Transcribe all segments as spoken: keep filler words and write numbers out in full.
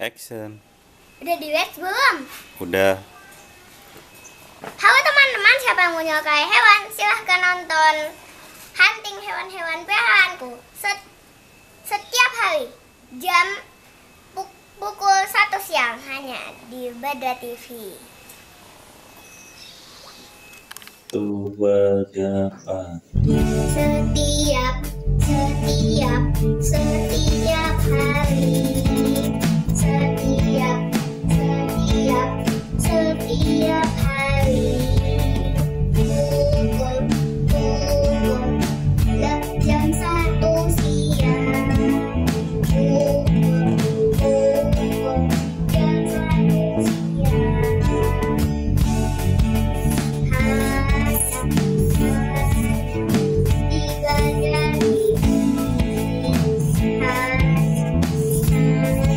Action. Udah di wax belum? Udah. Halo teman-teman, siapa yang mau nyukai hewan? Silahkan nonton Hunting Hewan-Hewan Peliharaanku Set- setiap hari jam puk- pukul satu siang hanya di Badra T V. Tua Jepang. Setiap, setiap, setiap hari, setiap, setiap, setiap hari, pukul, pukul, jam satu siang, pukul, pukul, jam satu siang. Tiga jari,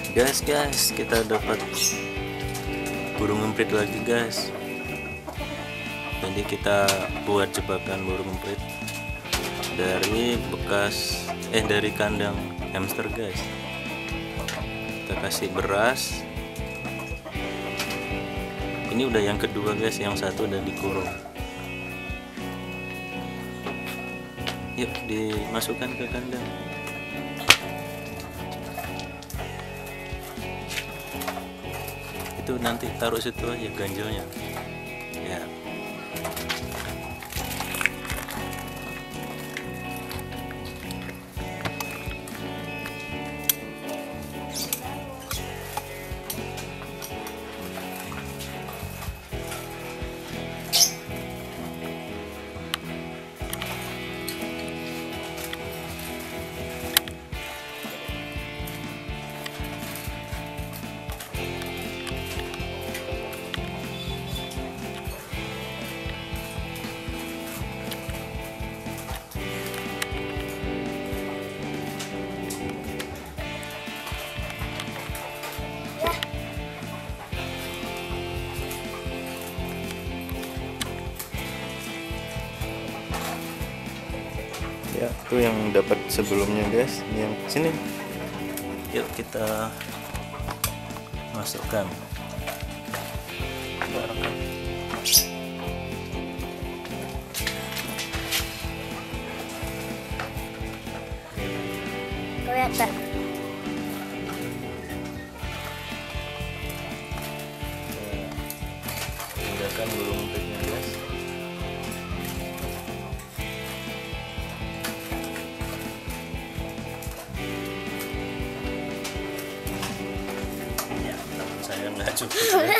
Guys, guys, kita dapat burung emprit lagi, guys. Jadi kita buat jebakan burung emprit dari bekas eh dari kandang hamster, guys. Kita kasih beras. Ini udah yang kedua, guys, yang satu udah dikurung. Yuk dimasukkan ke kandang. Itu nanti taruh situ aja ganjelnya ya. Ya, itu yang dapat sebelumnya, guys. Ini yang sini. Yuk kita masukkan. Kelihatan. Pindahkan burung empritnya, guys. Saya nggak cukup ya.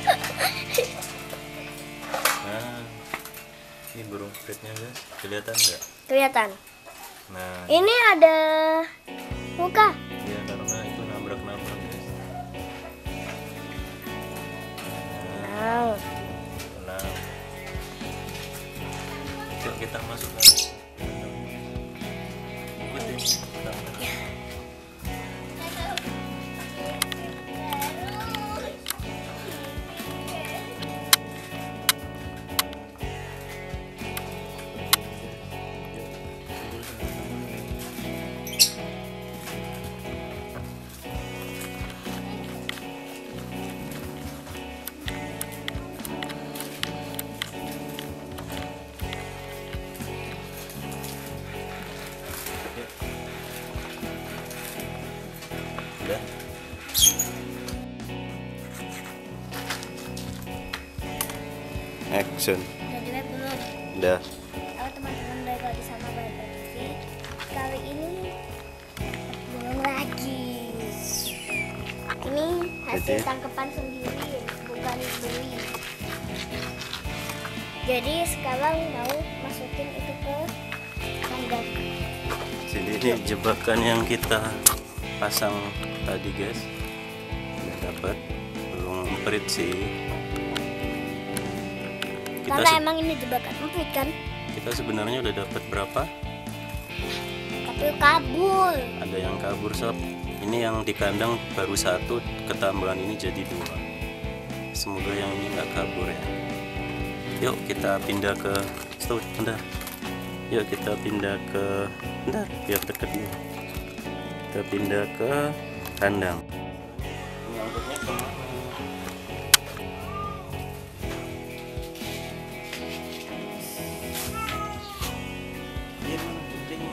Nah, ini burung empritnya, guys, kelihatan nggak? Kelihatan. Nah, Ini ada muka. ya karena itu nabrak-nabrak, guys. Wow. Nah, yuk kita masukkan. Ikutin. Udah. Action. Dan juga belum. Udah. Halo teman-teman, balik lagi sama Bapak T V. Kali ini belum lagi. Ini hasil Jadi? tangkapan sendiri, bukan beli. Jadi sekarang mau masukin itu ke kandang. Jadi ini jebakan yang kita pasang tadi, guys. Udah dapat burung emprit sih. Kita Karena se- emang ini jebakan emprit kan, kita sebenarnya udah dapat berapa? tapi kabur. Ada yang kabur, sob. Ini yang di kandang baru satu, ketambahan ini jadi dua. Semoga yang ini nggak kabur ya. Yuk kita pindah ke stop, bentar. Yuk kita pindah ke, bentar, biar deket dulu. Kita pindah ke kandang. Ngangkutnya kemana? Iya, mana kucingnya?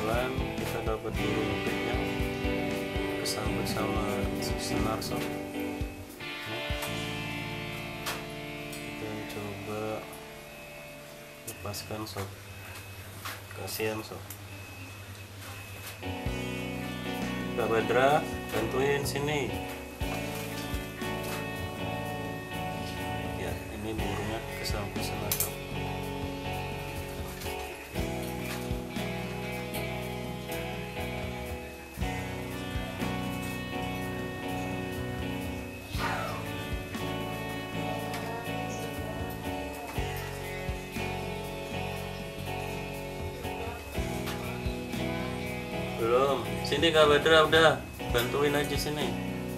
pelan-pelan kita dapat burung emprit yang kesambut sama senar sob. Kita coba lepaskan sob, kasihan sob. Kak Badra, bantuin sini. Ya, ini burungnya kesambut senar sob. Belum. Sini Kak Badra, udah bantuin aja sini.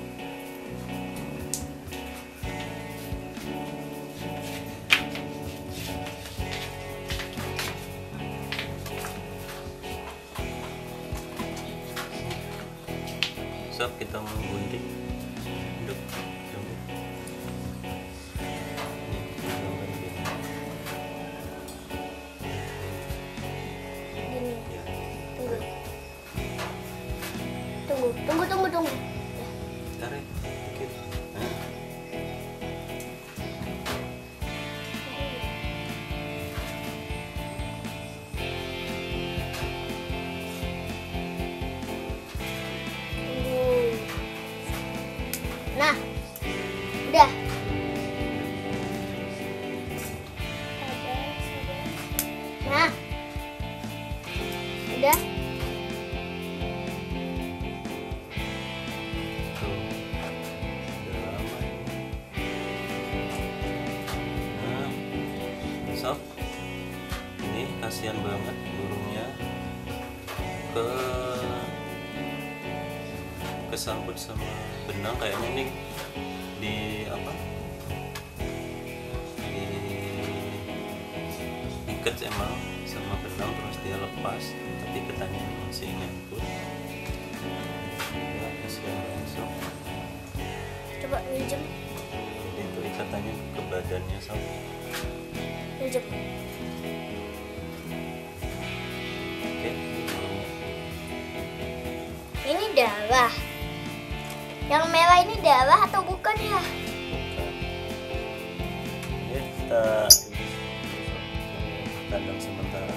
Sob, kita mau gunting. Duduk. Tunggu. Gini. Ya. Tunggu. Tunggu, tunggu, tunggu, tunggu. Tarik dikit. Nah. Tunggu. Nah, udah. Nah, udah. Tuh. Udah lama ini. Nah, sob, ini kasihan banget burungnya ke kesambut sama benang kayaknya ini di apa? Di ikat emang sama benang terus dia lepas, tapi ikatannya masih nyangkut. Ya, kasihan banget sob. Coba minjem, Itu ikatannya ke badannya sob. minjem. Oke, ini burungnya. Ini darah. Yang merah ini darah atau bukan ya? Oke, kita kandang sementara.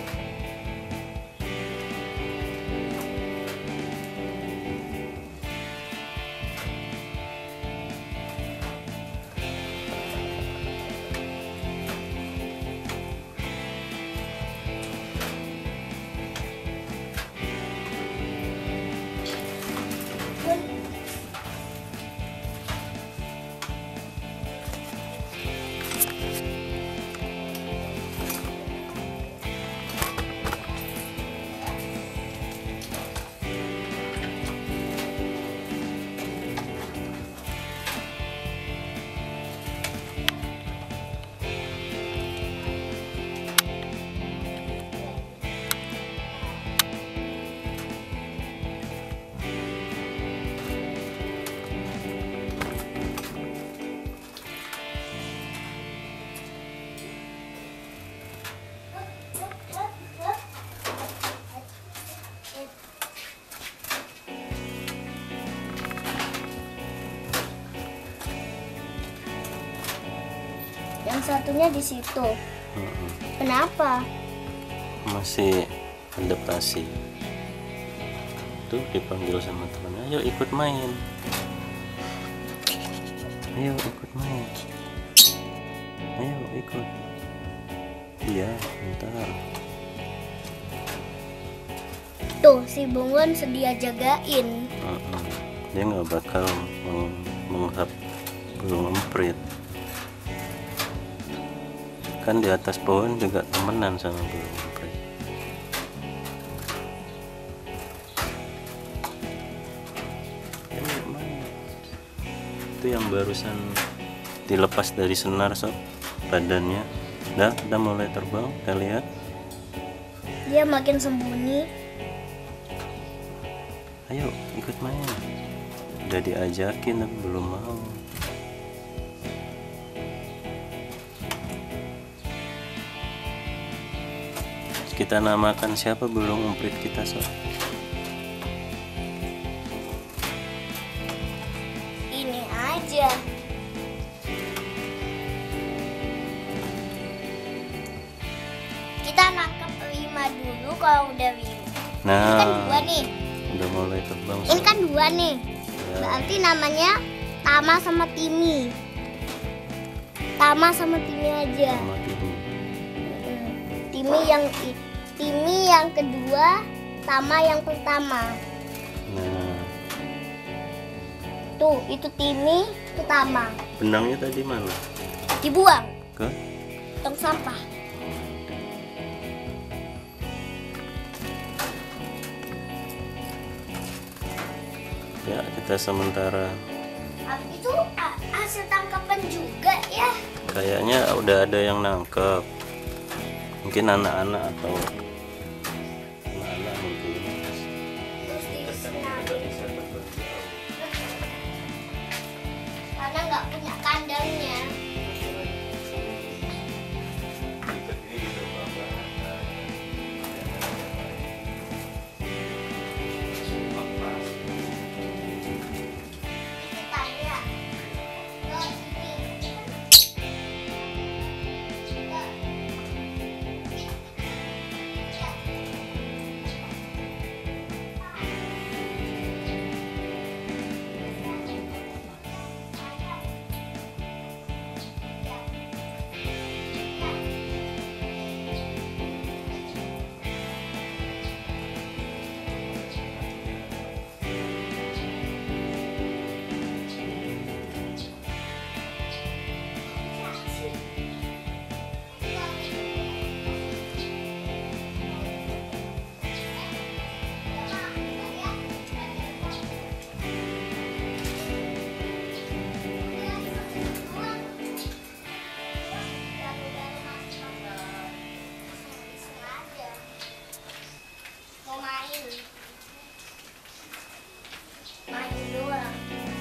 Yang satunya di situ. Mm-mm. Kenapa? Masih adaptasi. Tuh dipanggil sama temannya, ayo ikut main. Ayo ikut main. Ayo ikut. Iya, bentar. Tuh, si Bunglon sedia jagain. Mm-mm. Dia nggak bakal meng- menghap burung emprit. Kan di atas pohon juga temenan sama burung emprit. Ayo main. Itu yang barusan dilepas dari senar sob, badannya. Dah, udah mulai terbang, kita lihat. Dia makin sembunyi. Ayo ikut main. Udah diajakin tapi belum mau. Kita namakan siapa burung umprit kita, Sob? Ini aja. Kita nangkep lima dulu kalau udah lima. Nah, Ini kan dua nih. udah mulai terbang. Ini Sob. kan dua nih. Ya. Berarti namanya Tama sama Timi. Tama sama Timi aja. Sama Timi. Timi yang i- Timi yang kedua, Tama yang pertama. Nah, Tuh, itu Timi, itu Tama. benangnya tadi mana? Dibuang Ke? tong sampah. Ya, kita sementara Habis itu a- hasil tangkapan juga ya. kayaknya udah ada yang nangkep. Mungkin anak-anak atau anak-anak mungkin. Terus disenang. Karena nggak punya kandangnya. Tanya. Ke ini. Mau main. Main doang.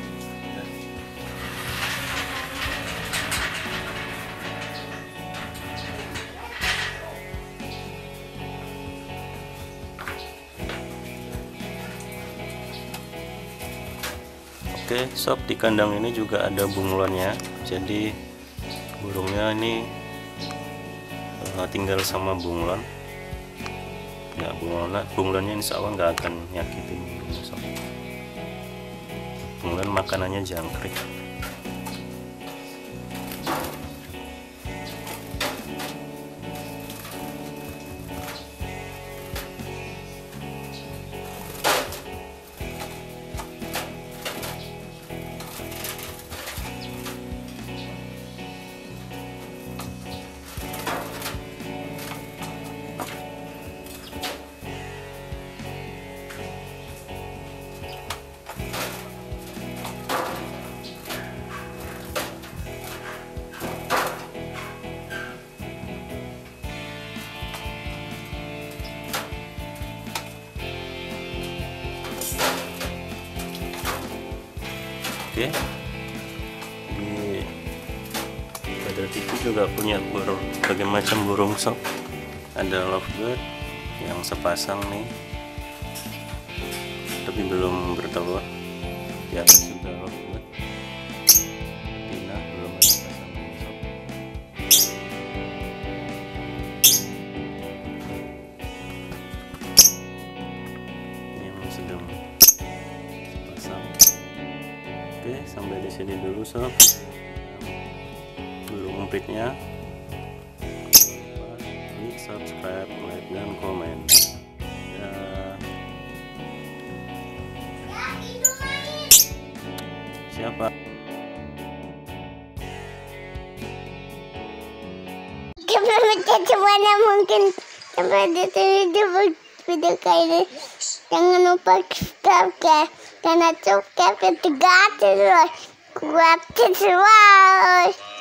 Oke, Sob, di kandang ini juga ada bunglonnya. Jadi burungnya ini eh, tinggal sama bunglon. Ya, bunglon, bunglonnya insya Allah nggak akan nyakitin burungnya, Sob. Bunglon makanannya jangkrik. Oke, di Badar T V juga punya burung berbagai macam burung, Sob. Ada lovebird yang sepasang nih, tapi belum bertelur. Di atas juga lovebird. Tina belum ada pasang nih, Sob. Ini yang sedang sepasang. Oke, sampai di sini dulu, Sob. Burung umpritnya. Jangan lupa klik subscribe, like, dan komen. Ya. Ya, itu main. Siapa? Coba baca semuanya mungkin. Coba video video kayak ini. Jangan lupa subscribe karena subscribe ketiga terus kuat terus.